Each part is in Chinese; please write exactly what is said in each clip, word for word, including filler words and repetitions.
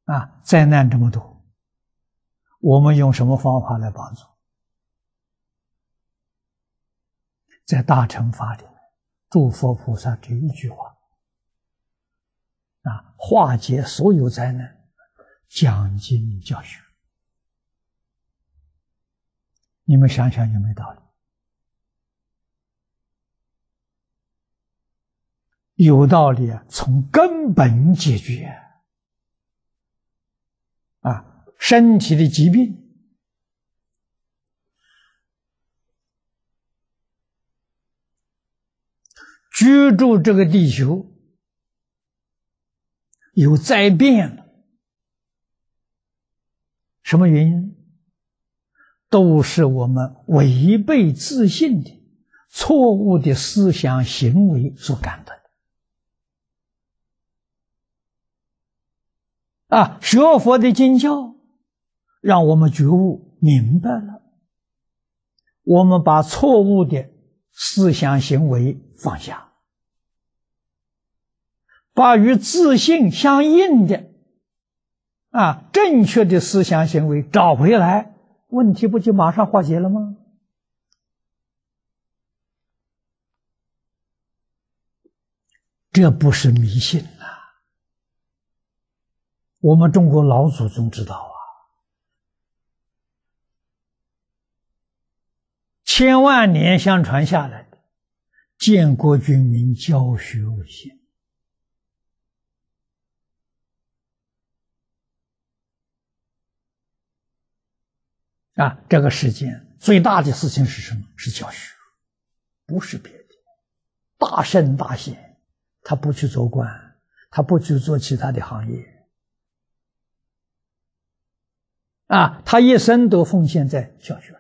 啊，灾难这么多，我们用什么方法来帮助？在大乘法里面，诸佛菩萨只有一句话啊，化解所有灾难，讲经教学。你们想想有没有道理？有道理啊，从根本解决啊，身体的疾病。居住这个地球有灾变了，什么原因？都是我们违背自信的错误的思想行为所感的。啊，学佛的经教让我们觉悟明白了，我们把错误的思想行为放下，把与自信相应的啊正确的思想行为找回来，问题不就马上化解了吗？这不是迷信啊，我们中国老祖宗知道啊，千万年相传下来的，建国军民教学为先。啊，这个世间最大的事情是什么？是教学，不是别的。大圣大贤，他不去做官，他不去做其他的行业，啊，他一生都奉献在教学上。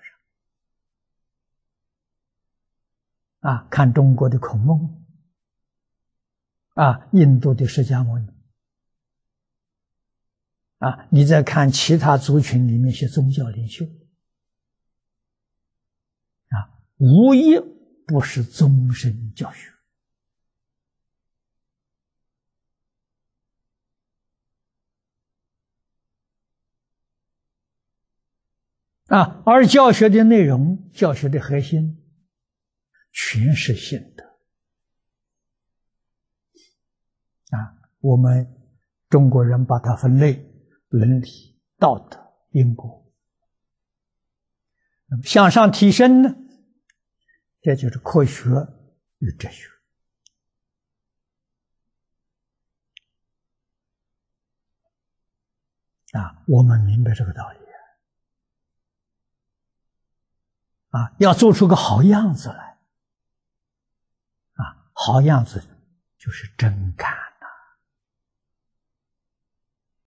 啊，看中国的孔孟，啊，印度的释迦牟尼，啊，你再看其他族群里面一些宗教领袖。无一不是终身教学啊，而教学的内容、教学的核心，全是信德啊。我们中国人把它分类：伦理、道德、因果。那么向上提升呢？这就是科学与哲学啊！我们明白这个道理啊，要做出个好样子来啊！好样子就是真干。